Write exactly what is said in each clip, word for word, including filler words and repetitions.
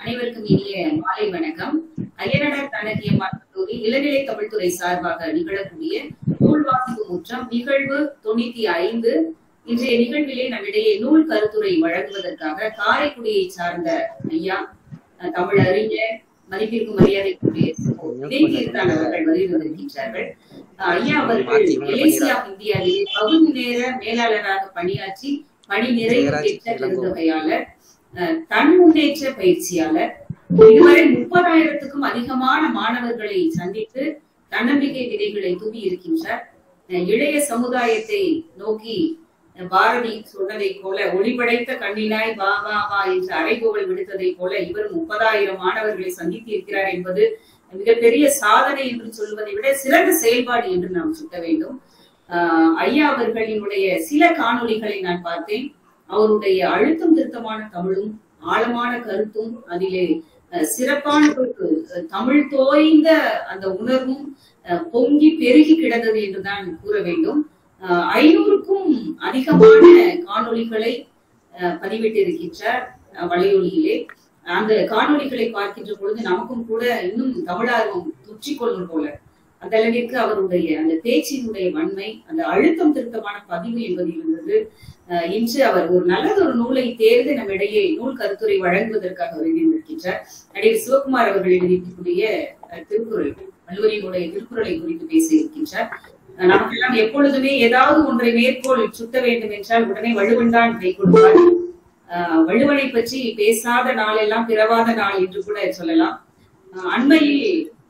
அனைவருக்கும் இனிய மாலை வணக்கம். அய்யனார் தனகியம்மாள் கல்லூரி இளநிலை தமிழ்துறை சார்பாக நிகழக்கூடிய நூல் வாசிப்பு முற்றம் நிகழ்வு தொண்ணூத்தி ஐந்து. இன்றைய நிகழ்விலே நம்மிடையே நூல் கருத்துரை வழங்குவதற்காக காரைக்குடியை சார்ந்த ஐயா தமிழ் அறிஞர் மதிப்பிற்கும் மரியாதைக்குரிய அவர்கள் வருகின்றார்கள். ஐயா அவர்கள் மலேசியா இந்தியாவிலே பகுதி நேர மேலாளராக பணியாற்றி பணி நிறைவு பெற்ற பெருந்தொகையாளர், தன் முன்னேற்ற பயிற்சியாளர், இதுவரை முப்பதாயிரத்துக்கும் அதிகமான மாணவர்களை சந்தித்து தன்னம்பிக்கை விதைகளை தூவி இருக்கின்றார். இளைய சமுதாயத்தை நோக்கி பாரதி சொன்னதை போல ஒளிபடைத்த கண்ணினாய் வா வா வா என்று அறைகோவல் விடுத்ததை போல இவர் முப்பதாயிரம் மாணவர்களை சந்தித்து இருக்கிறார் என்பது மிகப்பெரிய சாதனை என்று சொல்வதை விட சிறந்த செயல்பாடு என்று நாம் சுட்ட வேண்டும். ஆஹ் ஐயா அவர்களினுடைய சில காணொளிகளை நான் பார்த்தேன். அவருடைய அழுத்தம் திருத்தமான தமிழும் ஆழமான கருத்தும் அதிலே சிறப்பான தமிழ் தோய்ந்த அந்த உணர்வும் பொங்கி பெருகி கிடந்தது என்றுதான் கூற வேண்டும். ஐநூறுக்கும் அதிகமான காணொளிகளை பதிவிட்டிருக்கின்றார் வலையொலியிலே. அந்த காணொளிகளை பார்க்கின்ற பொழுது நமக்கும் கூட இன்னும் தமிழார்வம் தொற்றிக்கொள்ளும் போல அந்த அளவிற்கு அவருடைய அந்த பேச்சினுடைய வன்மை, அந்த அழுத்தம் திருத்தமான பதிவு என்பது இருந்தது. இன்று அவர் ஒரு நல்லது ஒரு நூலை தேர்ந்து நம்மிடையே நூல் கருத்துரை வழங்குவதற்காக வருகின்றார். நடிகர் சிவகுமார் அவர்கள் எழுதியிருக்கக்கூடிய திருக்குறள், வள்ளுவரினுடைய திருக்குறளை குறித்து பேச இருக்கின்றார். நமக்கெல்லாம் எப்பொழுதுமே ஏதாவது ஒன்றை மேற்கோள் சுட்ட வேண்டும் என்றால் உடனே வள்ளுவன் தான் கை கொடுப்பார். ஆஹ் வள்ளுவனை பற்றி பேசாத நாளெல்லாம் பிறவாத நாள் என்று கூட சொல்லலாம். அண்மையில்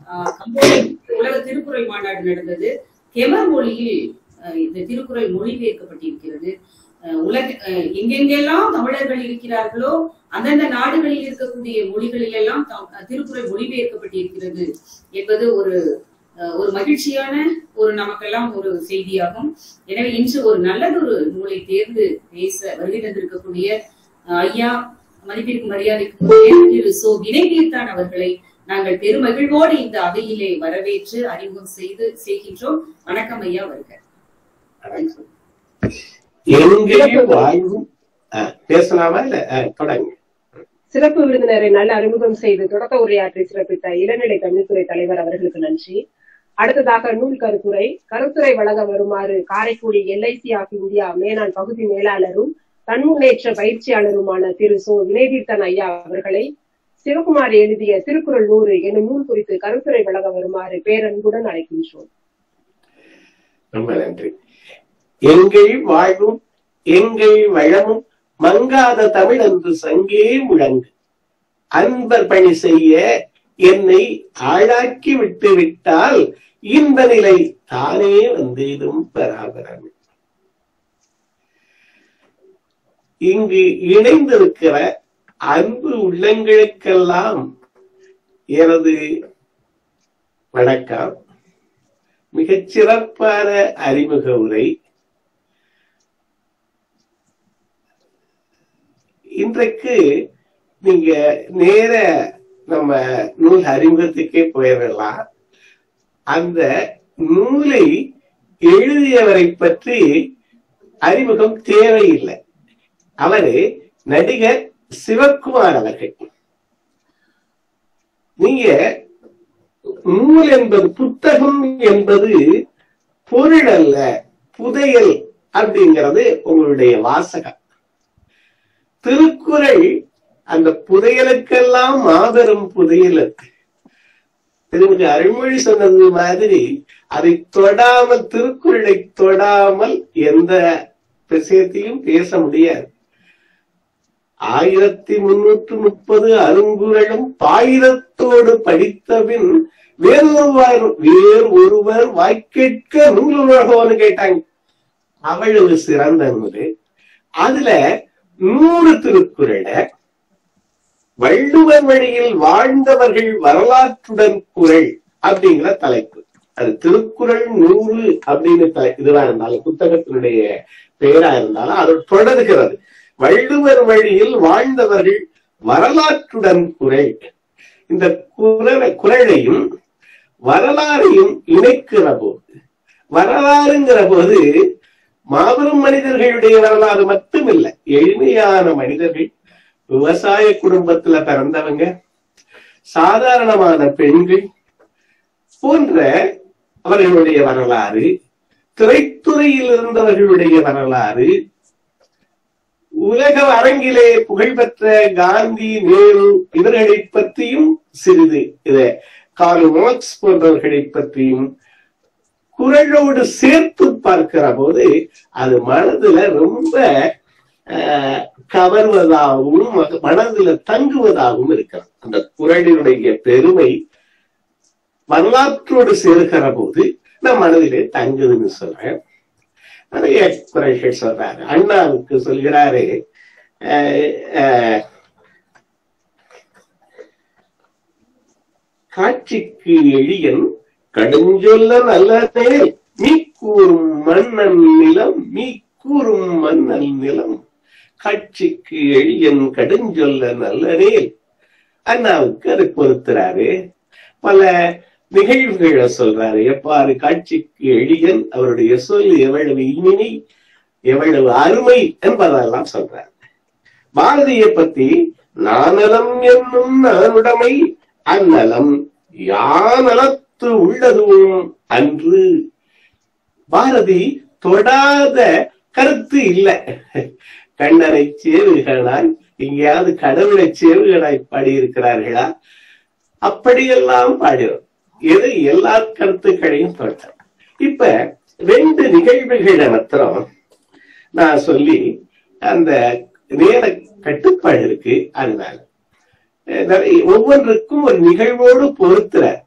உலக திருக்குறள் மாநாடு நடந்தது. கெமர் மொழியில் இந்த திருக்குறள் மொழிபெயர்க்கப்பட்டிருக்கிறது. உலக எங்கெங்கெல்லாம் தமிழர்கள் இருக்கிறார்களோ அந்தந்த நாடுகளில் இருக்கக்கூடிய மொழிகளில் எல்லாம் திருக்குறள் மொழிபெயர்க்கப்பட்டிருக்கிறது என்பது ஒரு ஒரு மகிழ்ச்சியான ஒரு நமக்கெல்லாம் ஒரு செய்தியாகும். எனவே இன்று ஒரு நல்லதொரு நூலை தேர்ந்து பேச வருகை தந்திருக்கக்கூடிய ஐயா மதிப்பிற்கு மரியாதைக்குரிய திரு சோ வினய்தீர்த்தான் அவர்களை நாங்கள் பெருமகிழ்வோடு இந்த அவையிலே வரவேற்று அறிமுகம் செய்து செய்கின்றோம். வணக்கம் ஐயா, வருக. பேசலாமா இல்ல தொடங்க? சிறப்பு விருந்தினரை நல்ல அறிமுகம் செய்து தொடக்க உரையாற்றி சிறப்பித்த இளநிலை தமிழ்துறை தலைவர் அவர்களுக்கு நன்றி. அடுத்ததாக நூல் கருத்துரை கருத்துரை வழங்க வருமாறு காரைக்குடி எல்ஐசி ஆஃப் இந்தியா மேனாள் பகுதி மேலாளரும் தன்முன்னேற்ற பயிற்சியாளருமான திரு சோ வினய்தீர்த்தன் ஐயா அவர்களை சிவகுமார் எழுதிய திருக்குறள் நூறு என்னும் நூல் குறித்து கருத்துரை வழங்க வருமாறு பேரன்புடன் அழைக்கின்றோம். ரொம்ப நன்றி. எங்கள் வாழ்வும் எங்கள் வளமும் மங்காத தமிழ் என்று சங்கே முழங்கு, அன்பர் பணி செய்ய என்னை ஆளாக்கி விட்டு விட்டால் இந்த நிலை தானே வந்தேதும் பராபரம். இங்கு இணைந்திருக்கிற அன்பு உள்ளங்களுக்கெல்லாம் எனது வணக்கம். மிகச் சிறப்பான அறிமுக உரை. இன்றைக்கு நீங்க நேர நம்ம நூல் அறிமுகத்துக்கே போயிடலாம். அந்த நூலை எழுதியவரை பற்றி அறிமுகம் தேவையில்லை. அவரு நடிகர் சிவகுமார் அவர்கள். நீங்க நூல் என்பது, புத்தகம் என்பது பொருள் அல்ல, புதையல் அப்படிங்கிறது உங்களுடைய வாசகம். திருக்குறள் அந்த புதையலுக்கெல்லாம் மாபெரும் புதையல் இருக்கு. திருமதி அருள்மொழி சொன்னது மாதிரி அதை தொடாமல், திருக்குறளை தொடாமல் எந்த விஷயத்தையும் பேச முடியாது. ஆயிரத்தி முன்னூற்று முப்பது அருங்குறளும் பாயிரத்தோடு படித்தபின் வேறொருவர் வேறு ஒருவர் வாய்க்கேட்க நூல் உலகம்னு கேட்டாங்க. அவ்வளவு சிறந்த நூல். அதுல நூறு திருக்குறளை வள்ளுவர் வழியில் வாழ்ந்தவர்கள் வரலாற்றுடன் குறள் அப்படிங்கிற தலைப்பு. அது திருக்குறள் நூறு அப்படின்னு தலை இதுவா இருந்தாலும், புத்தகத்தினுடைய பெயரா இருந்தாலும் அது தொடர்கிறது. வள்ளுவர் வழியில் வாழ்ந்தவர்கள் வரலாற்றுடன் குறள். இந்த குறளை குறளையும் வரலாறையும் இணைக்கிற போது, வரலாறுங்கிற போது மாபெரும் மனிதர்களுடைய வரலாறு மட்டுமில்லை, எளிமையான மனிதர்கள், விவசாய குடும்பத்துல பிறந்தவங்க, சாதாரணமான பெண்கள் போன்ற அவர்களுடைய வரலாறு, திரைத்துறையில் இருந்தவர்களுடைய வரலாறு, உலக அரங்கிலே புகழ்பெற்ற காந்தி, நேரு இவர்களை பற்றியும் சிறிது இத கார்ல் மார்க்ஸ் போன்றவர்களை பற்றியும் குரலோடு சேர்த்து பார்க்கிற போது அது மனதுல ரொம்ப கவர்வதாகவும் மனதுல தங்குவதாகவும் இருக்கிறது. அந்த குரலினுடைய பெருமை வரலாற்றோடு சேர்க்கிற போது நம் மனதிலே தங்குதுன்னு சொல்றேன். நிறைய குரல்கள் சொல்றாரு. அண்ணாவுக்கு சொல்கிறாரு, காட்சிக்கு எளியன் கடுஞ்சொல்ல நல்லதே மீ கூறும் மன்னன் நிலம், மீ கூறும் மன்னன் நிலம், காட்சிக்கு எளியன் கடுஞ்சொல்ல நல்லதே. அண்ணாவுக்கு அதை பொறுத்துறாரு. பல நிகழ்வுகளை சொல்றாரு. எப்பாறு காட்சிக்கு எளியன், அவருடைய சொல் எவ்வளவு இனிமை, எவ்வளவு அருமை என்பதெல்லாம் சொல்றாரு. பாரதியை பத்தி நானலம் என்னும் நானுடைமை அந்நலம் யானலத்து உள்ளதும் அன்று. பாரதி தொடாத கருத்து இல்லை. கண்ணனை சேவுகளாய் எங்கேயாவது கடவுளை சேவுகளாய் பாடியிருக்கிறார்களா? அப்படியெல்லாம் பாடினோம். எது எல்லா கருத்துக்களையும் தொட்டார். இப்ப ரெண்டு நிகழ்வுகளை மாத்திரம் நான் சொல்லி, அந்த நேர கட்டுப்பாடு இருக்கு, அதனால ஒவ்வொன்றுக்கும் ஒரு நிகழ்வோடு பொறுத்துறார்.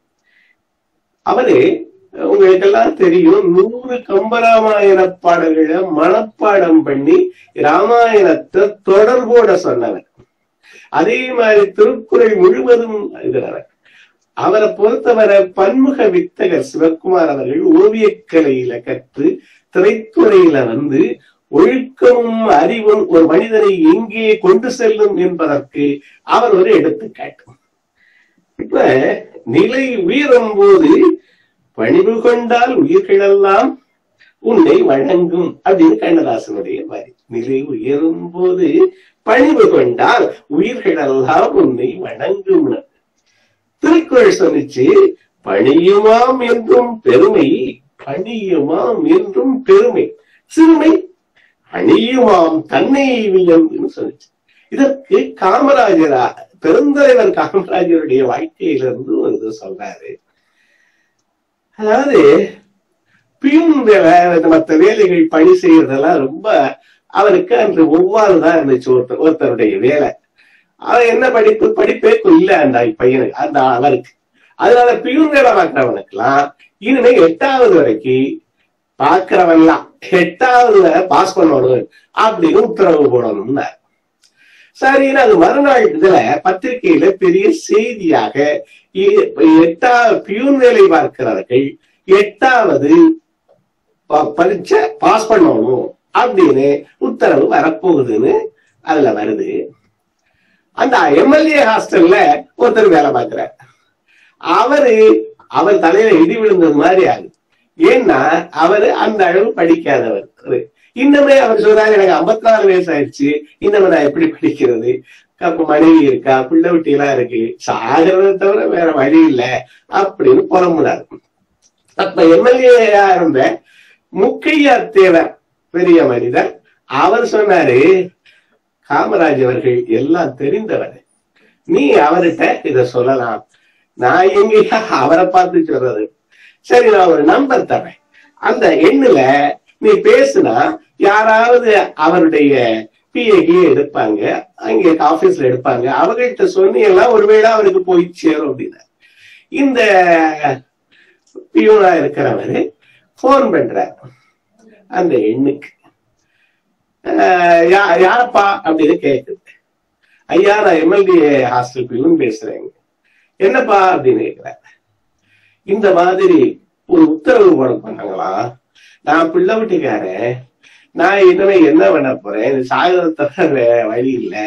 அவரு உங்களுக்கெல்லாம் தெரியும், நூறு கம்பராமாயண பாடல்களை மனப்பாடம் பண்ணி ராமாயணத்தை தொடர்போட சொன்னவர். அதே மாதிரி திருக்குறள் முழுவதும் எழுதினவர். அவரை பொறுத்தவரை பன்முக வித்தகர் சிவகுமார் அவர்கள் ஓவியக்கலையில கற்று திரைத்துறையில வந்து ஒழுக்கமும் அறிவும் ஒரு மனிதனை எங்கே கொண்டு செல்லும் என்பதற்கு அவர் ஒரு எடுத்துக்காட்டு. இப்ப நிலை உயரும் போது பணிவு கொண்டால் உயிர்களெல்லாம் உன்னை வணங்கும் அப்படின்னு கண்ணதாசனுடைய மாதிரி. நிலை உயரும் போது பணிவு கொண்டால் உயிர்களெல்லாம் உன்னை வணங்கும். திருக்குறள் சொன்னிச்சு, பணியுமாம் என்றும் பெருமை, பணியுமாம் என்றும் பெருமை, சிறுமை அணியுமாம் தன்னை வியம்புன்னு சொல்லிச்சு. இதற்கு காமராஜரா பெருந்தலைவர் காமராஜருடைய வாழ்க்கையிலிருந்து ஒரு இது சொல்றாரு. அதாவது பியூன் வேலை, மற்ற வேலைகள் பணி செய்யறதெல்லாம் ரொம்ப அவருக்கு அன்று ஒவ்வாறுதான் இருந்துச்சு. ஒருத்தர் ஒருத்தருடைய வேலை, அவன் என்ன படிப்பு படிப்பே இல்ல அந்த பையனுக்கு, அந்த அவருக்கு. அதனால பியூன் வேலை பார்க்கிறவனுக்கு எல்லாம் இனிமே எட்டாவது வரைக்கும் பாக்குறவன்லாம் எட்டாவது பாஸ் பண்ணணும் அப்படின்னு உத்தரவு போடணும்னா சரின்னு அது மறுநாள் இதுல பத்திரிகையில பெரிய செய்தியாக எட்டாவது பியூன் வேலை பார்க்கிறவர்கள் எட்டாவது பரீட்சை பாஸ் பண்ணணும் அப்படின்னு உத்தரவு வரப்போகுதுன்னு அதுல வருது. அந்த எம்எல்ஏ ஹாஸ்டல்ல ஒருத்தர் வேலை பார்க்கிறார். அவரு அவர் தலையில இடி விழுந்தது மாதிரி ஆகுது. ஏன்னா அவரு அந்த அளவு படிக்காதவர். இன்னுமே அவர் சொல்றாரு, எனக்கு ஐம்பத்தி நாலு வயசு ஆயிடுச்சு, இன்னும் நான் எப்படி படிக்கிறது, மனைவி இருக்கா, பிள்ளை குட்டி எல்லாம் இருக்கு, சாகிறத தவிர வேற வழி இல்லை அப்படின்னு புறம்புனார். அப்ப எம்எல்ஏயா இருந்த முக்கையா தேவர் பெரிய மனிதர், அவர் சொன்னாரு, காமராஜ் அவர்கள் எல்லாம் தெரிந்தவர், நீ அவர்கிட்ட இத சொல்லலாம், நான் எங்கேயா அவரை பார்த்து சொல்றது, சரி நான் ஒரு நம்பர் தரேன், அந்த எண்ணுல நீ பேசுனா யாராவது அவருடைய பிஏகே எடுப்பாங்க, அங்க ஆபீஸ்ல எடுப்பாங்க, அவங்கள்ட்ட சொன்னீங்கன்னா ஒருவேளை அவருக்கு போய் சேரும் அப்படின்னா. இந்த பியூனா இருக்கிறவரு போன் பண்றார் அந்த எண்ணுக்கு. யாரப்பா அப்படின்னு கேக்குது. ஐயா நான் எம்எல்ஏ ஹாஸ்டல் பியூன் பேசுறேங்க. என்னப்பா அப்படின்னு கேக்குறாரு. இந்த மாதிரி ஒரு உத்தரவு போட பண்ணாங்களா, நான் பிள்ளை வீட்டுக்காரன், நான் இனிமே என்ன பண்ண போறேன், சாகர வழி இல்லை,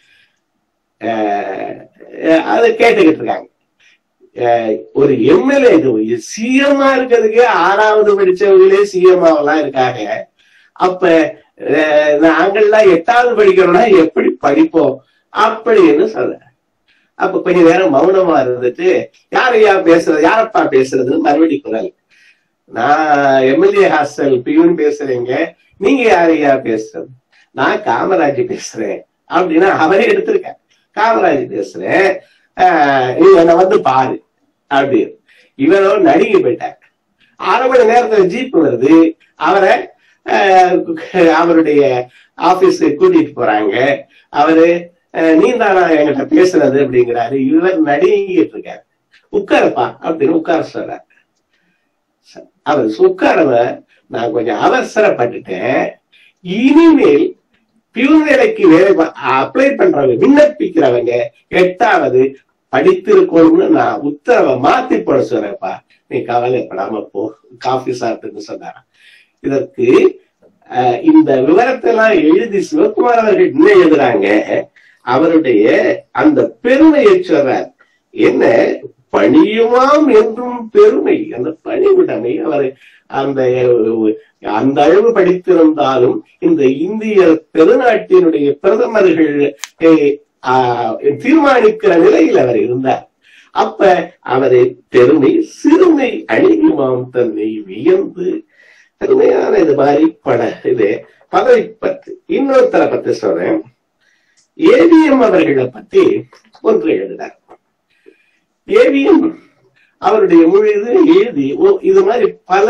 அதை கேட்டுக்கிட்டு இருக்காங்க. ஒரு எம்எல்ஏ இது சிஎம்மா இருக்கிறதுக்கு ஆறாவது படிச்சவங்களே சிஎம்மாவெல்லாம் இருக்காங்க. அப்ப நாங்கள்லாம் எட்டாவது படிக்கிறோம்னா எப்படி படிப்போம் அப்படின்னு சொல்ற. அப்ப கொஞ்ச நேரம் மௌனமா இருந்துட்டு யாரையா பேசுறது, யாரப்பா பேசுறதுன்னு மறுபடி குரல். நான் எம்எல்ஏ ஹாஸ்டல் பியூன் பேசுறீங்க, நீங்க யாரையா பேசுறது? நான் காமராஜ் பேசுறேன் அப்படின்னா அவரே எடுத்திருக்கேன். காமராஜ் பேசுறேன், ஆஹ் நீ என்ன வந்து பாரு அப்படின்னு. இவரோ நடுங்கி போயிட்டார். அரை மணி நேரத்துல ஜீப் வருது, அவரை அவருடைய ஆபீஸுக்கு கூட்டிட்டு போறாங்க. அவரு நீ தானா என்கிட்ட பேசுறது அப்படிங்கிறாரு. இவர் நடுங்கிட்டு இருக்காரு. உட்காரப்பா அப்படின்னு உட்கார சொல்றாரு. அவர் உட்காரவ நான் கொஞ்சம் அவசரப்பட்டுட்டேன், இனிமேல் பியூன் வேலைக்கு வேலை அப்ளை பண்றவங்க விண்ணப்பிக்கிறவங்க எட்டாவது படித்திருக்கணும்னு நான் உத்தரவை மாத்தி போட சொல்றேன்ப்பா, நீ கவலைப்படாம போ, காஃபி சாப்பிட்டுன்னு சொன்னாரா. இதற்கு அஹ் இந்த விவரத்தை எல்லாம் எழுதி சிவகுமார் அவர்கள் என்ன எழுதுறாங்க, அவருடைய அந்த பெருமையை சொல்றார். என்ன பணியுமாம் என்றும் பெருமை, அந்த பணிவுடைமை. அவர் அந்த அந்த அளவு படித்திருந்தாலும் இந்த இந்திய பெருநாட்டினுடைய பிரதமர்கள் தீர்மானிக்கிற நிலையில் அவர் இருந்தார். அப்ப அவரை பெருமை சிறுமை அணிகுமாம் தன்னை வியந்து, பெருமையான இது மாதிரி பட இது பதவி பத்து. இன்னொருத்தரை பத்தி சொல்றேன். ஏவிஎம் அவர்களை பத்தி ஒன்று எழுதினார். ஏவிஎம் அவருடைய மொழி இது எழுதி இது மாதிரி பல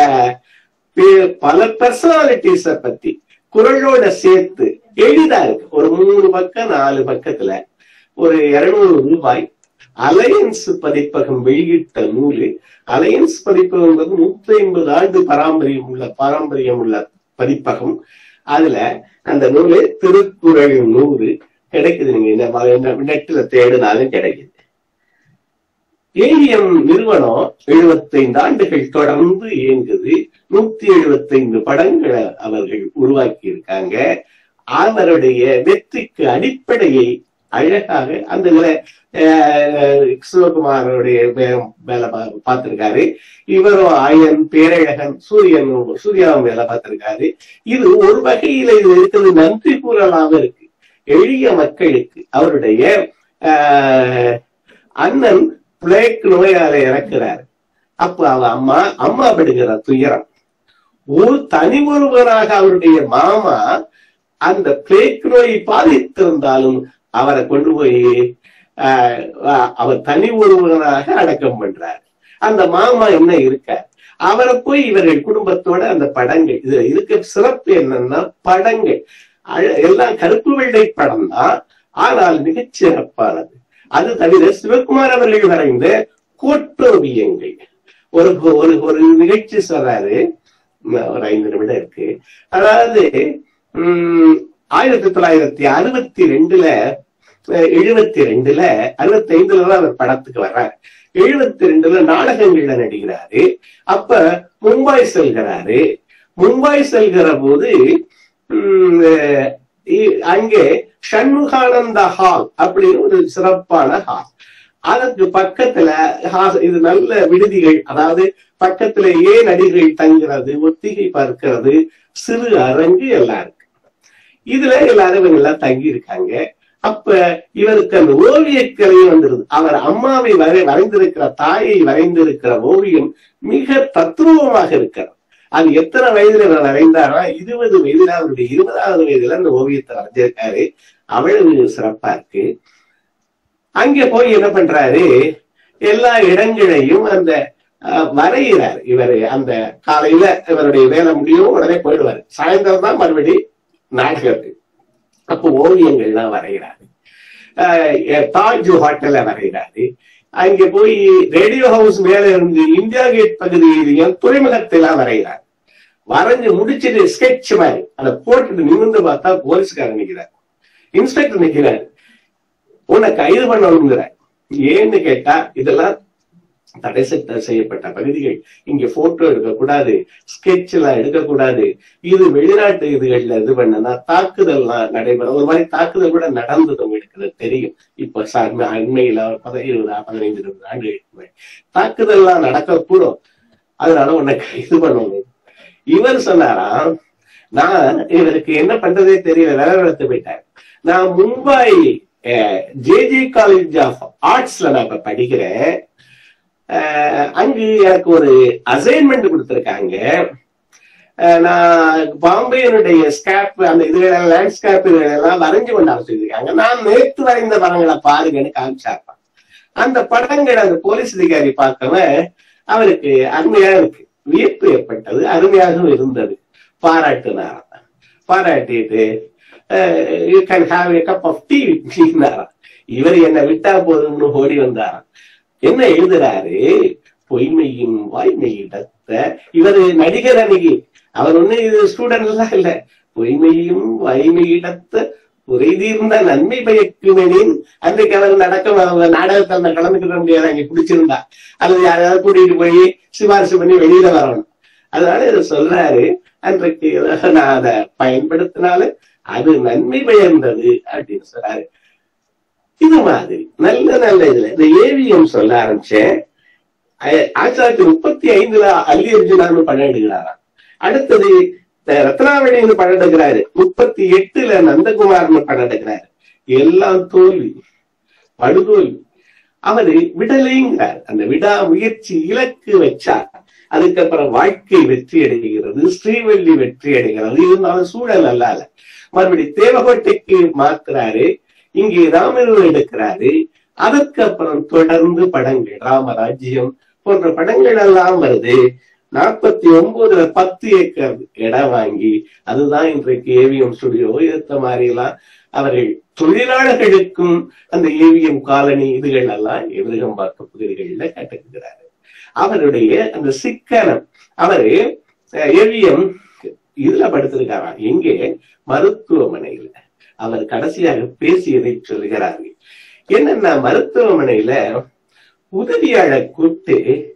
பல பர்சனாலிட்டிஸ பத்தி குரலோட சேர்த்து எளிதா இருக்கு. ஒரு மூணு பக்கம் நாலு பக்கத்துல ஒரு இருநூறு ரூபாய் அலையன்ஸ் பதிப்பகம் வெளியிட்ட நூலு. அலையன்ஸ் பதிப்பகம் நூத்தி ஐம்பது ஆண்டு பாரம்பரியம் உள்ள பாரம்பரியம் உள்ள பதிப்பகம். அதுல அந்த நூலு திருக்குறள் நூறு கிடைக்குது. நீங்க நெட்ல தேடினாலும் கிடைக்குது. ஏவிஎம் நிறுவனம் எழுபத்தி ஐந்து ஆண்டுகள் தொடர்ந்து இயங்குது. நூத்தி எழுபத்தி ஐந்து படங்களை அவர்கள் உருவாக்கி இருக்காங்க. அவருடைய வெற்றிக்கு அடிப்படையை அழகாக அந்த சிவகுமாரனுடைய வேலை பார்த்திருக்காரு. இவரும் ஆயன் பேரழகன் சூரியன் சூர்யாவும் வேலை பார்த்திருக்காரு. இது ஒரு வகையில இது இருக்கிறது நன்றி கூறலாம இருக்கு எளிய மக்களுக்கு. அவருடைய ஆஹ் அண்ணன் பிளேக் நோயால இறக்கிறார். அப்ப அவ அம்மா அம்மா படுகிற துயரம். ஒரு தனி ஒருவராக அவருடைய மாமா அந்த பிளேக் நோயை பாதித்திருந்தாலும் அவரை கொண்டு போய் ஆஹ் அவர் தனி ஒருவராக அடக்கம் பண்றார். அந்த மாமா என்ன இருக்க அவரை போய் இவர்கள் குடும்பத்தோட அந்த படங்கள் இது இருக்க சிறப்பு என்னன்னா படங்கள் எல்லாம் கருப்பு வெள்ளை படம் தான், ஆனால் மிகச் சிறப்பானது. அது தவிர சிவகுமார் அவர்கள் வரைந்த கோட்டோவியங்கள். ஒரு ஒரு ஒரு நிகழ்ச்சி சொல்றாரு, ஒரு ஐந்து நிமிடம் இருக்கு. அதாவது உம் ஆயிரத்தி தொள்ளாயிரத்தி அறுபத்தி ரெண்டுல எழுபத்தி ரெண்டுல அறுபத்தி ஐந்துல தான் அவர் படத்துக்கு வர்றாரு. எழுபத்தி ரெண்டுல நாடகங்கள்ல நடிக்கிறாரு. அப்ப மும்பாய் செல்கிறாரு. மும்பாய் செல்கிற போது உம் அங்கே சண்முகானந்த ஹால் அப்படின்னு ஒரு சிறப்பான ஹால். அதற்கு பக்கத்துல இது நல்ல விடுதிகள், அதாவது பக்கத்திலேயே நடிகர்கள் தங்குறது, ஒத்திகை பார்க்கிறது, சிறு அரங்கு எல்லாம் இருக்கு. இதுல எல்லாரும் இவங்க எல்லாம் தங்கி இருக்காங்க. அப்ப இவருக்கு அந்த ஓவியக்கலை வந்துருது. அவர் அம்மாவை வரை வரைந்திருக்கிற தாயை வரைந்திருக்கிற ஓவியம் மிக தத்ரூபமாக இருக்கிறது. அது எத்தனை வயதுல இவர் வரைந்தாரா, இருபது வயதுல அவருடைய இருபதாவது வயதுல அந்த ஓவியத்தை வரைஞ்சிருக்காரு. அவ்வளவு சிறப்பா இருக்கு. அங்க போய் என்ன பண்றாரு, எல்லா இடங்களையும் அந்த வரைகிறார். இவரு அந்த காலையில இவருடைய வேலை முடியும், உடனே போயிடுவாரு. சாயந்தரம் தான் மறுபடி நாடகத்துக்கு. அப்போ ஓவியங்கள்லாம் வரைகிறாரு. தாஜ் ஹோட்டல்ல வரைகிறாரு. அங்க போய் ரேடியோ ஹவுஸ் மேல இருந்து இந்தியா கேட் பகுதியிலையும் துறைமுகத்தெல்லாம் வரைகிறார். வரைஞ்சு முடிச்சுட்டு ஸ்கெட்ச் மாதிரி அதை போட்டுட்டு நிமிர்ந்து பார்த்தா போலீஸ்காரர் நிக்கிறார், இன்ஸ்பெக்டர் நிக்கிறார். உன்னை கைது பண்ணணுங்கிறார். ஏன்னு கேட்டா இதெல்லாம் தடை செய்யப்பட்ட பகுதிகள், இங்க போட்டோ எடுக்கக்கூடாது, ஸ்கெட்ச் எல்லாம் எடுக்கக்கூடாது. இது வெளிநாட்டு இதுகள்ல இது பண்ணனா தாக்குதல்லாம் நடைபெறும். ஒரு மாதிரி தாக்குதல் கூட நடந்தது உங்களுக்கு தெரியும். இப்ப அண்மையில பத இருபது பதினைந்து இருபது ஆண்டுகளுக்கு தாக்குதல்லாம் நடக்கக்கூடும். அதனால உன்னை கைது பண்ணணும். இவர் சொன்னாராம், நான் இவருக்கு என்ன பண்றதே தெரியல, வேலை நடத்து போயிட்டார். நான் Mumbai J J college of ஆர்ட்ஸ்ல நான் இப்ப படிக்கிறேன். அங்கு எனக்கு ஒரு அசைன்மெண்ட் கொடுத்திருக்காங்க. நான் பாம்பேனுடைய ஸ்கேப் அந்த இதுகளை லேண்ட்ஸ்கேப் எல்லாம் வரைஞ்சு கொண்டாட சொல்லியிருக்காங்க. நான் நேற்று வரைந்த படங்களை பாருங்கன்னு காமிச்சாப்பா. அந்த படங்களை அந்த போலீஸ் அதிகாரி பார்க்கவன் அவருக்கு அருமையா இருக்கு, வியப்பு ஏற்பட்டது, அருமையாகவும் இருந்தது, பாராட்டுனாராம். பாராட்டிட்டு you can have a cup of tea வித்னாராம். இவர் என்ன விட்டா போதும்னு ஓடி வந்தாராம். என்ன எழுதுறாரு, பொய்மையும் வாய்மையிடத்த, இவர் நடிகர் அன்னைக்கு, அவர் ஒண்ணு இது ஸ்டூடெண்ட் எல்லாம் இல்ல, பொய்மையும் வாய்மையிடத்த உரை தீர்ந்த நன்மை பயக்குமெனின், அன்றைக்கு அவர் நடக்க நாடகத்தை அந்த கலந்துக்கிட முடியாது, அங்க பிடிச்சிருந்தா அல்லது யாராவது கூட்டிட்டு போய் சிபாரிசு பண்ணி வெளியில வரணும். அதனால இதை சொல்றாரு, அன்றைக்கு நான் அதை பயன்படுத்தினால அது நன்மை பயந்தது அப்படின்னு சொல்றாரு. இது மாதிரி நல்ல நல்ல இதுல இந்த ஏவிஎம் சொல்ல ஆரம்பிச்சேன். ஆயிரத்தி தொள்ளாயிரத்தி முப்பத்தி ஐந்துல அல்லி அர்ஜுனான்னு படம் எடுக்கிறாராம். அடுத்தது ரத்னாவளின்னு படம் எடுக்கிறாரு. முப்பத்தி எட்டுல நந்தகுமார்னு படம் எடுக்கிறாரு. எல்லாம் தோல்வி, படுதோல்வி. அவரு விடலைங்கிறார். அந்த விடா முயற்சி இலக்கு வச்சார். அதுக்கப்புறம் வாழ்க்கை வெற்றி அடைகிறது, ஸ்ரீவள்ளி வெற்றி அடைகிறது. இருந்தாலும் சூழல் அல்லால மறுபடி தேவகோட்டைக்கு மாத்துறாரு, இங்கே ராமர் எடுக்கிறாரு. அதற்கப்புறம் தொடர்ந்து படங்கள், ராமராஜ்யம் போன்ற படங்கள் எல்லாம் வருது. நாற்பத்தி ஒன்பதுல பத்து ஏக்கர் இடம் வாங்கி, அதுதான் இன்றைக்கு ஏவிஎம் ஸ்டுடியோ. இந்த மாதிரி எல்லாம் அவர்கள் தொழிலாளர்களுக்கும் அந்த ஏவிஎம் காலனி இதுகள் எல்லாம் எதிர்கம்பாக்க பகுதிகளில கட்டுகிறாரு. அவருடைய அந்த சிக்கனம், அவரு ஏவிஎம் இதுல படுத்திருக்காராம், எங்கே மருத்துவமனையில. அவர் கடைசியாக பேசியதை சொல்லுகிறார்கள். என்னன்னா, மருத்துவமனையில உதவியாளர் கூப்பிட்டு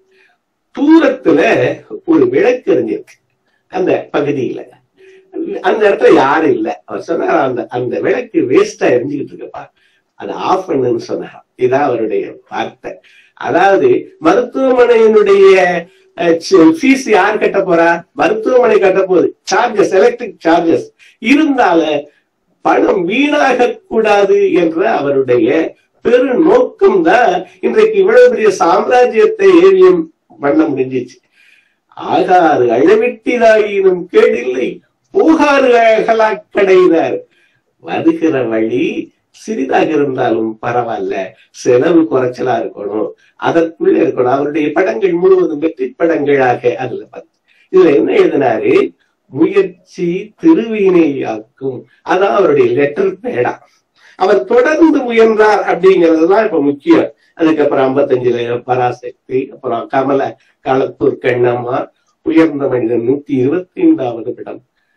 தூரத்துல ஒரு விளக்கு எரிஞ்சிருக்கு அந்த பகுதியில. அந்த இடத்துல யாரும் இல்ல. அவர் சொன்னார், அந்த அந்த விளக்கு வேஸ்டா எரிஞ்சுக்கிட்டு இருக்கப்பா, அதை ஆஃப் பண்ணுன்னு சொன்னார். இதான் அவருடைய வார்த்தை. அதாவது மருத்துவமனையினுடைய ஃபீஸ் யார் கட்ட போறா? மருத்துவமனை கட்ட போகுது. சார்ஜஸ், எலக்ட்ரிக் சார்ஜஸ் இருந்தால பணம் வீணாக கூடாது என்ற அவருடைய பெரு நோக்கம் தான் இன்றைக்கு இவ்வளவு பெரிய சாம்ராஜ்யத்தை ஏவிஎம் பண்ண முடிஞ்சிச்சு. ஆகாறு அழவிட்டிதாயினும் கேடில்லை, போகாறு அகலாக்கடையினர். வருகிற வழி சிறிதாக இருந்தாலும் பரவாயில்ல, செலவு குறைச்சலா இருக்கணும், அதற்குள்ள இருக்கணும். அவருடைய படங்கள் முழுவதும் வெற்றி படங்களாக அதுல பார்த்து இதுல என்ன எழுதினாரு, முயற்சி திருவினையாக்கும். அதான் அவருடைய லெட்டர் பேடா. அவர் தொடர்ந்து முயன்றார் அப்படிங்கிறதுதான் இப்ப முக்கியம். அதுக்கப்புறம் ஐம்பத்தஞ்சுல பராசக்தி, அப்புறம் கமல களத்தூர் கண்ணம்மா, உயர்ந்த மனிதன் நூத்தி இருபத்தி ஐந்தாவது படம்,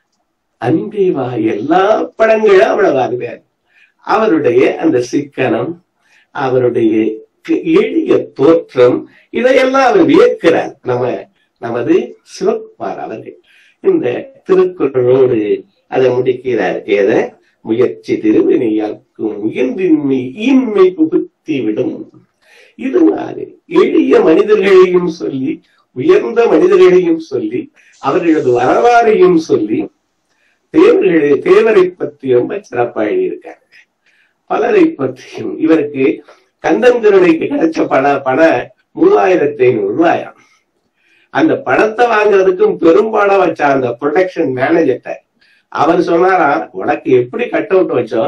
அன்பேவா, எல்லா படங்களும் அவ்வளவு அருமையா. அவருடைய அந்த சிக்கனம், அவருடைய எளிய தோற்றம், இதையெல்லாம் அவர் வியக்கிறார். நம்ம நமது சிவகுமார் அவர்கள் இந்த திருக்குறளோடு அதை முடிக்கிறார். ஏத முயற்சி திருவினையாக்கும் முயன்றின்மை ஈன்மை புகுத்தி விடும். இது மாதிரி எளிய மனிதர்களையும் சொல்லி, உயர்ந்த மனிதர்களையும் சொல்லி, அவர்களது வரலாறையும் சொல்லி, தேவர்களை தேவரை பற்றி ரொம்ப சிறப்பா எழுதியிருக்காங்க. பலரை பற்றியும். இவருக்கு கந்தன் கருணைக்கு கிடைச்ச பண பண மூவாயிரத்தி ஐநூறு ரூபாயாம். அந்த பணத்தை வாங்குறதுக்கும் பெரும்பாடம் வச்ச அந்த ப்ரொடக்ஷன் மேனேஜர்ட்ட அவர் சொன்னாரா, உனக்கு எப்படி கட் அவுட் வச்சோம்,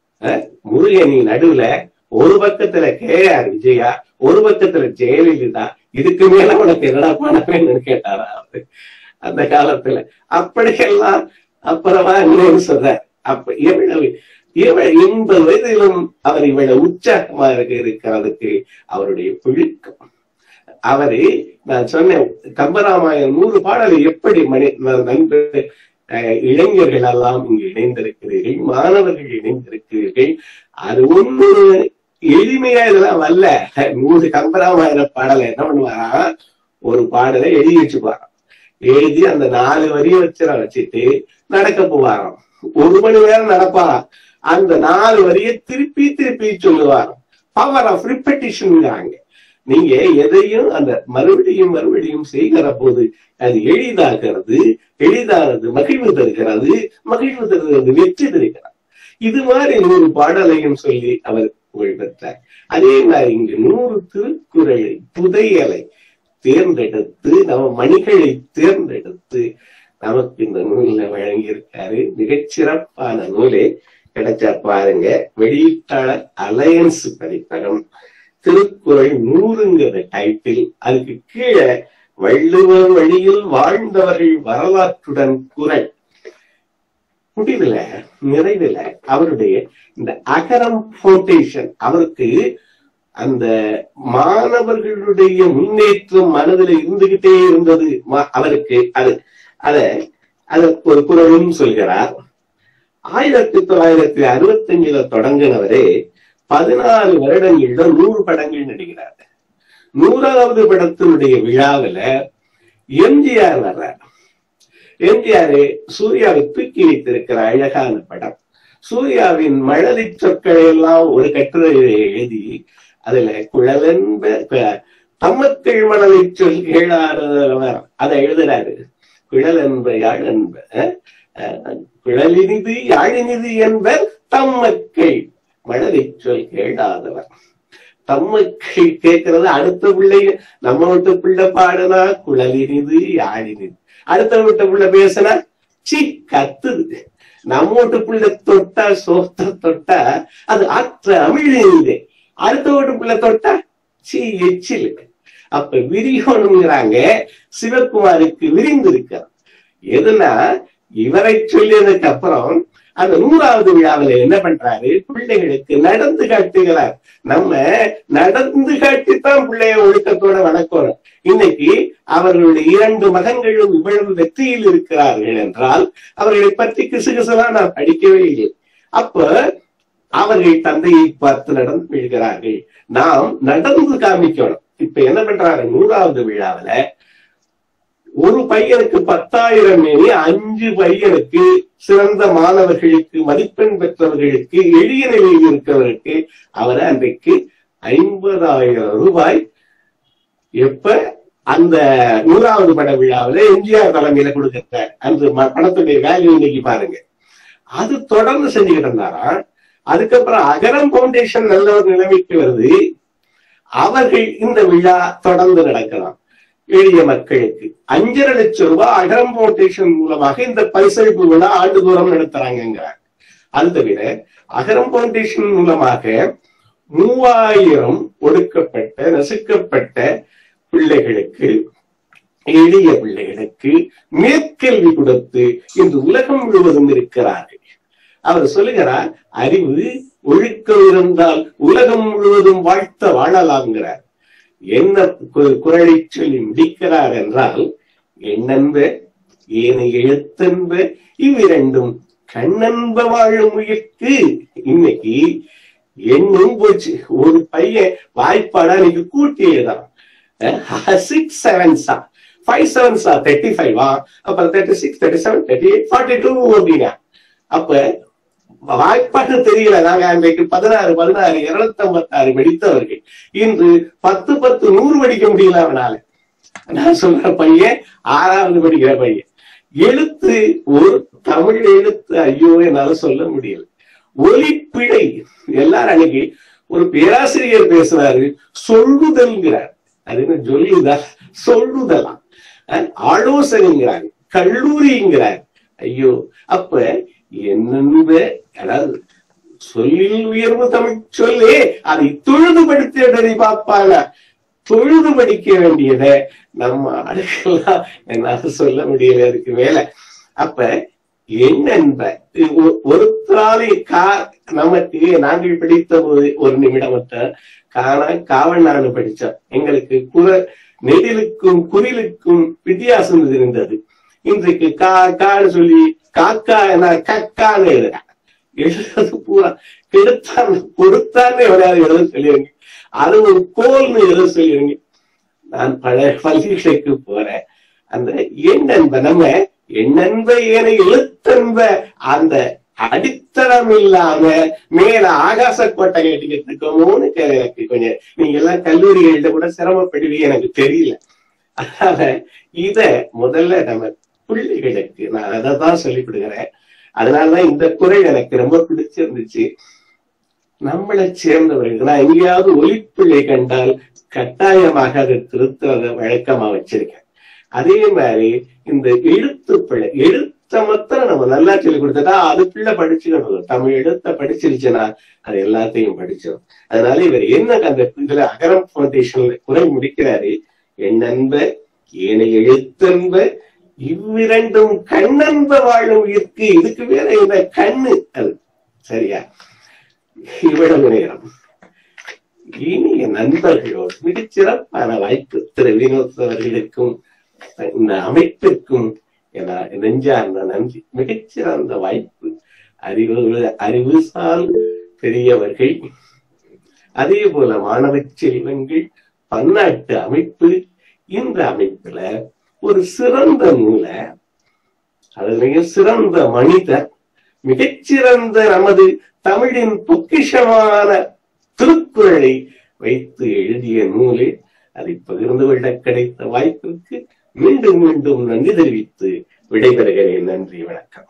முருகனி நடுவுல ஒரு பக்கத்துல கே ஆர் விஜயா, ஒரு பக்கத்துல ஜெயலலிதா, இதுக்கு மேல உனக்கு என்னடா பணம் கேட்டாரா அவரு அந்த காலத்துல. அப்படியெல்லாம் அப்புறமா இன்னொரு சொல்றார். அப்ப எவ்வளவு எண்பது வயதிலும் அவர் இவ்வளவு உற்சாகமா இருக்கிறதுக்கு அவருடைய பிழுக்கம். அவரு நான் சொன்னேன், கம்பராமாயணம் நூறு பாடலை எப்படி மணி நண்பு இளைஞர்கள் எல்லாம் இங்கு இணைந்திருக்கிறீர்கள், மாணவர்கள் இணைந்திருக்கிறீர்கள். அது ஒண்ணு எளிமையா இதெல்லாம் வரல. நூறு கம்பராமாயண பாடலை என்ன பண்ணுவாரா, ஒரு பாடலை எழுதி வச்சுப்பாராம். எழுதி அந்த நாலு வரியை வச்சு வச்சுட்டு நடக்க போவாராம். ஒரு மணி நேரம் நடப்பாராம். அந்த நாலு வரியை திருப்பி திருப்பி சொல்லுவாராம். பவர் ஆஃப் ரிப்பெட்டிஷன்ங்கிறாங்க. நீங்க எதையும் அந்த மறுபடியும் மறுபடியும் செய்கிற போது அது எளிதாகிறது, எளிதானது மகிழ்வு தருகிறது, மகிழ்வு தருகிறது வெற்றி தருகிறது. இது மாதிரி நூறு பாடலையும் சொல்லி அவர் புகழ் பெற்றார். அதே மாதிரி இங்கு நூறு திருக்குறளை புதையலை தேர்ந்தெடுத்து நம்ம மணிகளை தேர்ந்தெடுத்து நமக்கு இந்த நூல்ல வழங்கியிருக்காரு. மிகச்சிறப்பான நூலே. கிடைச்சா பாருங்க. வெளியீட்டாளர் அலையன்ஸ் பதிப்பகம். திருக்குறள் நூறுங்கிற டைட்டில். அதுக்கு கீழே வள்ளுவர் வழியில் வாழ்ந்தவர்கள் வரலாற்றுடன் குறள். முடிவுல நிறைவுல அவருடைய இந்த அகரம் பவுண்டேஷன், அவருக்கு அந்த மாணவர்களுடைய முன்னேற்றம் மனதில் இருந்துகிட்டே இருந்தது அவருக்கு. அது அத அதற்கு ஒரு குறளும் சொல்கிறார். ஆயிரத்தி தொள்ளாயிரத்தி அறுபத்தி அஞ்சுல தொடங்கினவரே பதினாலு வருடங்கள்ல நூறு படங்கள் நடிக்கிறார். நூறாவது படத்தினுடைய விழாவில எம்ஜிஆர் வர்றார். எம்ஜிஆர் சூர்யாவை தூக்கி வைத்திருக்கிற அழகான படம். சூர்யாவின் மழலை சொற்களை எல்லாம் ஒரு கட்டுரையை எழுதி அதுல குழலென்ப தம்மக்கள் மணலை சொல் கேளாதவர் அதை எழுதுறாரு. குழலென்ப யாழென்ப குழலினிது யாழினிது என்பர் தம்மக்கள் மழலை சொல் கேளாதவர். தம்மக்கள் கேட்கறது அடுத்த பிள்ளை. நம்ம விட்டு பிள்ளை பாடுனா குழலினிது யாழினிது. அடுத்த வீட்டு பிள்ளை பேசினா சி கத்துது. நம்ம வீட்டு பிள்ளை தொட்டா சோத்த தொட்டா அது ஆற்ற அமிழ்ந்து. அடுத்த வீட்டு பிள்ளை தொட்டா சி எச்சில். அப்ப விரியோணுங்கிறாங்க. சிவகுமாருக்கு விரிந்து இருக்கார். எதுனா இவரை சொல்லியதுக்கு அப்புறம் அந்த நூறாவது விழாவில என்ன பண்றாரு, பிள்ளைகளுக்கு நடந்து காட்டுகிறார். நம்ம நடந்து காட்டித்தான் பிள்ளைய ஒழுக்கத்தோட வளர்க்கணும். இன்னைக்கு அவர்களுடைய இரண்டு மகன்களும் இவ்வளவு வெற்றியில் இருக்கிறார்கள் என்றால் அவர்களை பற்றி கிசுகிசுலாம் நான் படிக்கவே இல்லை. அப்ப அவர்கள் தந்தையை பார்த்து நடந்து விழுகிறார்கள். நாம் நடந்து காமிக்கணும். இப்ப என்ன பண்றாரு, நூறாவது விழாவில ஒரு பையனுக்கு பத்தாயிரம் மேனி, அஞ்சு பையனுக்கு சிறந்த மாணவர்களுக்கு, மதிப்பெண் பெற்றவர்களுக்கு, எளிய நிலையில் இருக்கிறவர்களுக்கு அவரை அன்றைக்கு ஐம்பதாயிரம் ரூபாய் எப்ப அந்த நூறாவது பட விழாவில எம்ஜிஆர் தலைமையில கொடுக்கிறார். அந்த பணத்துடைய வேல்யூ இன்னைக்கு பாருங்க. அது தொடர்ந்து செஞ்சுக்கிட்டு இருந்தாரா. அதுக்கப்புறம் அகரம் பவுண்டேஷன் நல்ல ஒரு நிலைமைக்கு வருது. அவர்கள் இந்த விழா தொடர்ந்து நடக்கலாம். எளிய மக்களுக்கு அஞ்சரை லட்சம் ரூபாய் அகரம் பவுண்டேஷன் மூலமாக இந்த பரிசளிப்பு விழா ஆண்டுதோறும் நடத்துறாங்கிறார். அது தவிர அகரம் பவுண்டேஷன் மூலமாக மூவாயிரம் ஒடுக்கப்பட்ட நசுக்கப்பட்ட பிள்ளைகளுக்கு, எளிய பிள்ளைகளுக்கு மேற்கல்வி கொடுத்து இன்று உலகம் முழுவதும் இருக்கிறார்கள். அவர் சொல்லுகிறார், அறிவு ஒழுக்கம் இருந்தால் உலகம் முழுவதும் வாழ்த்த வாழலாம்ங்கிறார். என்ன குறளை சொல்லி முடிக்கிறார் என்றால், எண்ணென்ப ஏனை எழுத்தென்ப இவ்விரண்டும் கண்ணென்ப வாழும் உயிர்க்கு. இன்னைக்கு எண்ணும் போச்சு. ஒரு பையன் வாய்ப்பாடா இன்னைக்கு கூட்டி எழுதான். சிக்ஸ் செவன்ஸா ஃபைவ் செவன்ஸா தேர்ட்டி ஃபைவா அப்புறம் thirty six thirty seven thirty eight forty two அப்படின்னா அப்ப வாய்ப்பாடு தெரியல. நாங்க அன்றைக்கு பதினாறு பதினாறு இருநூத்தி ஐம்பத்தி ஆறு படித்தவர்கள் இன்று பத்து பத்து நூறு படிக்க முடியல அவனால. நான் சொல்ற பையன் ஆறாவது படிக்கிற பையன். எழுத்து ஒரு தமிழ் எழுத்து ஐயோ என்னால சொல்ல முடியல. ஒலிப்பிழை எல்லாரும் அன்னைக்கு ஒரு பேராசிரியர் பேசுறாரு, சொல்லுதல்ங்கிறார். அது என்ன சொல்லுதா, சொல்லுதலாம். ஆலோசனைங்கிறார், கல்லூரிங்கிறார். ஐயோ அப்ப என்னென்ப அதாவது சொல்லில் உயர்வு தமிழ் சொல்லே அதை தொழுதுபடுத்தி பார்ப்பாங்க. தொழுது படிக்க வேண்டியத நம்ம அடுக்கலாம் என்னால சொல்ல முடியல. அதுக்கு மேல அப்ப என்னென்ப ஒருத்தராலே கா நமக்கு நாங்கள் படித்த போது ஒரு நிமிடமற்ற காணா காவண்ணான்னு படிச்சோம். எங்களுக்கு குர நெடிலுக்கும் குறிலுக்கும் வித்தியாசம் இருந்தது. இன்றைக்கு கா கான்னு சொல்லி காக்கா கக்கான்னு எழுதுறேன். எழுதுறது பூரா கெடுத்தான் கொடுத்தான்னு எவரையாவது எழுத சொல்லிருங்க. அது ஒரு கோல்னு எழுத சொல்லிருங்க. நான் பழைய பள்ளிகளுக்கு போறேன். அந்த எண்ணென்ப நம்ம எண்ணென்ப ஏன எழுத்தென்ப அந்த அடித்தளம் இல்லாம மேல ஆகாச கோட்டை கட்டிக்கிறதுக்கோன்னு எனக்கு கொஞ்சம் நீங்க எல்லாம் கல்லூரிகள்கிட்ட கூட சிரமப்படுவீங்க எனக்கு தெரியல. அதனால இத முதல்ல நம்ம பிள்ளைகளுக்கு நான் அதை தான் சொல்லிக் கொடுக்குறேன். அதனாலதான் இந்த குறை எனக்கு ரொம்ப பிடிச்சிருந்துச்சு. நம்மளை சேர்ந்தவர்கள் நான் எங்கேயாவது ஒலிப்பிழை கண்டால் கட்டாயமாக அதை திருத்துறத வழக்கமா வச்சிருக்கேன். அதே மாதிரி இந்த எழுத்து பிழை, எழுத்த மாத்திரம் நம்ம நல்லா சொல்லி கொடுத்தா அது பிள்ளை படிச்சுக்கணும். தமிழ் எழுத்த படிச்சிருச்சுன்னா அது எல்லாத்தையும் படிச்சிடும். அதனால இவர் என்ன அந்த இதுல அகரம் பவுண்டேஷன்ல குறை முடிக்கிறாரு, எண்ணன்ப ஏனைய எழுத்தன்ப இவ்விரண்டும் கண்ணன்ப வாழும் உயிர்க்கு. இதுக்கு வேற இந்த கண்ணு அது சரியா? இவ்வளவு நேரம் இனிய நண்பர்களோடு மிகச்சிறப்பான வாய்ப்பு திரு வினோத் அவர்களுக்கும் இந்த அமைப்பிற்கும் நெஞ்சார்ந்த நன்றி. மிகச்சிறந்த வாய்ப்பு. அறிவு அறிவுசால் பெரியவர்கள், அதே போல மாணவ செல்வங்கள், பன்னாட்டு அமைப்பு, இந்த அமைப்புல ஒரு சிறந்த நூலை, அதுலயும் சிறந்த மனிதர், மிகச்சிறந்த நமது தமிழின் பொக்கிஷமான திருக்குறளை வைத்து எழுதிய நூலே அதை பகிர்ந்து கொள்ள கிடைத்த வாய்ப்பிற்கு மீண்டும் மீண்டும் நன்றி தெரிவித்து விடைபெறுகிறேன். நன்றி, வணக்கம்.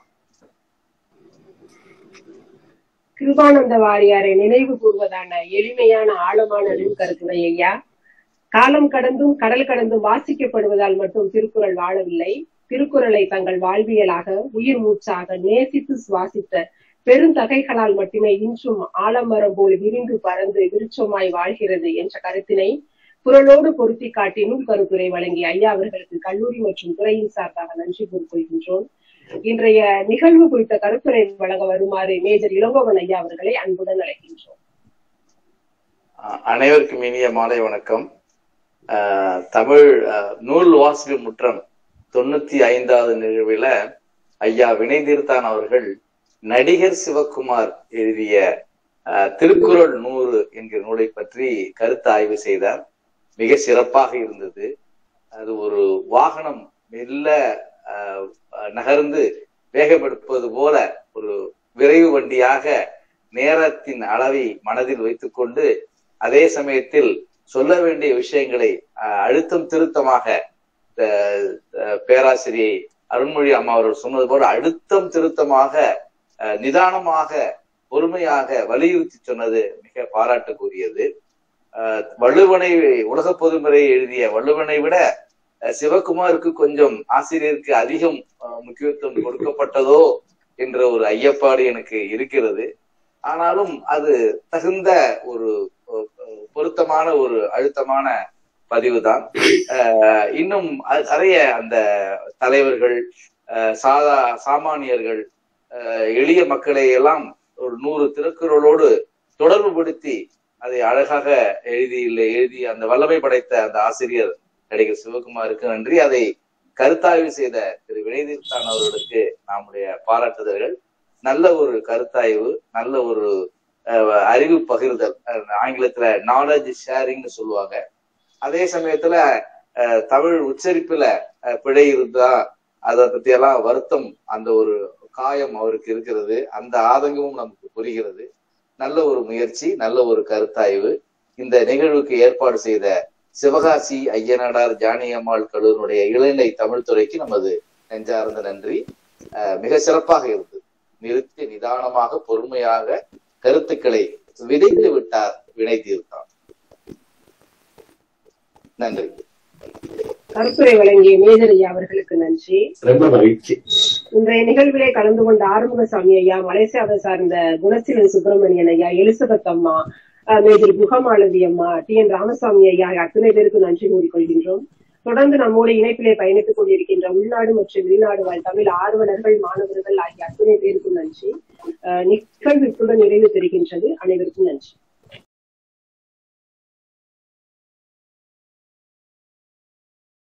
கிருபானந்த வாரியாரை நினைவு கூர்வதான எளிமையான ஆழமான நூல் கருத்துரை ஐயா. காலம் கடந்தும் கடல் கடந்தும் வாசிக்கப்படுவதால் மட்டும் திருக்குறள் வாழவில்லை. திருக்குறளை தங்கள் வாழ்வியலாக, உயிர் மூச்சாக நேசித்து சுவாசித்த பெருந்தகைகளால் மட்டுமே இன்றும் ஆலமரம் போல் விரிந்து பறந்து விருட்சமாய் வாழ்கிறது என்ற கருத்தினை குரலோடு பொருத்தி காட்டி நூல் கருத்துரை வழங்கிய ஐயா அவர்களுக்கு கல்லூரி மற்றும் துறையின் சார்பாக நன்றி கூறிக்கொள்கின்றோம். இன்றைய நிகழ்வு குறித்த கருத்துரை வழங்க வருமாறு மேஜர் இளங்கோவன் ஐயா அவர்களை அன்புடன் அழைக்கின்றோம். அனைவருக்கும் இனிய மாலை வணக்கம். தமிழ் நூல் வாசிப்பு முற்றம் தொண்ணூத்தி ஐந்தாவது நிகழ்வுல ஐயா வினைதீர்த்தான் அவர்கள் நடிகர் சிவகுமார் எழுதிய திருக்குறள் நூறு என்கிற நூலை பற்றி கருத்து ஆய்வு செய்தார். மிக சிறப்பாக இருந்தது. அது ஒரு வாகனம் மெல்ல நகர்ந்து வேகப்படுத்துவது போல ஒரு விரைவு வண்டியாக நேரத்தின் அளவை மனதில் வைத்துக் கொண்டு அதே சமயத்தில் சொல்ல வேண்டிய விஷயங்களை அழுத்தம் திருத்தமாக பேராசிரியை அருண்மொழி அம்மா அவர்கள் சொன்னது போல அழுத்தம் திருத்தமாக நிதானமாக பொறுமையாக வலியுறுத்தி சொன்னது மிக பாராட்டுக்குரியது. வள்ளுவனை உலக பொதுமுறை எழுதிய வள்ளுவனை விட சிவகுமாருக்கு கொஞ்சம் ஆசிரியருக்கு அதிகம் முக்கியத்துவம் கொடுக்கப்பட்டதோ என்ற ஒரு ஐயப்பாடு எனக்கு இருக்கிறது. ஆனாலும் அது தகுந்த ஒரு பொருத்தமான ஒரு அழுத்தமான பதிவுதான். இன்னும் நிறைய அந்த தலைவர்கள், சாதா சாமானியர்கள், எளிய மக்களை எல்லாம் ஒரு நூறு திருக்குறளோடு தொடர்பு படுத்தி அதை அழகாக எழுதி இல்லை எழுதி அந்த வல்லமை படைத்த அந்த ஆசிரியர் நடிகர் சிவகுமாருக்கு நன்றி. அதை கருத்தாய்வு செய்த திரு வினைதீர்த்தான் அவர்களுக்கு நம்முடைய பாராட்டுதல்கள். நல்ல ஒரு கருத்தாய்வு, நல்ல ஒரு அறிவு பகிர்தல், ஆங்கிலத்துல நாலேஜ் ஷேரிங்னு சொல்லுவாங்க. அதே சமயத்துல தமிழ் உச்சரிப்புல பிழை இருந்தா அதை பத்தி எல்லாம் வருத்தம், அந்த ஒரு காயம் அவருக்கு இருக்கிறது. அந்த ஆதங்கமும் நமக்கு புரிகிறது. நல்ல ஒரு முயற்சி, நல்ல ஒரு கருத்தாய்வு. இந்த நிகழ்வுக்கு ஏற்பாடு செய்த சிவகாசி ஐயனாடார் ஜானியம்மாள் கல்லூரியுடைய இளநிலை தமிழ் துறைக்கு நமது நெஞ்சார்ந்த நன்றி. மிக சிறப்பாக இருந்தது. நிறுத்தி நிதானமாக பொறுமையாக கருத்துக்களை விதைத்து விட்டார் வினைதீர்த்தான். நன்றி. கருத்துரை வழங்கிய மேஜர் ஐயா அவர்களுக்கு நன்றி. ரொம்ப மகிழ்ச்சி. இன்றைய நிகழ்விலே கலந்து கொண்ட ஆறுமுகசாமி ஐயா, மலேசியாவை சார்ந்த குணசீலன் சுப்பிரமணியன் ஐயா, எலிசபெத் அம்மா, மேஜர் குகமாலதி அம்மா, டி என் ராமசாமி ஐயா அத்தனை பேருக்கு நன்றி கூறிக்கொள்கின்றோம். தொடர்ந்து நம்மோடு இணைப்பிலே பயணித்துக் கொண்டிருக்கின்ற உள்நாடு மற்றும் வெளிநாடு வாழ் தமிழ் ஆர்வலர்கள், மாணவர்கள் ஆகிய அத்தனை பேருக்கும் நன்றி. நிகழ்வு இத்துடன் நிறைவு பெறுகின்றது. அனைவருக்கும் நன்றி.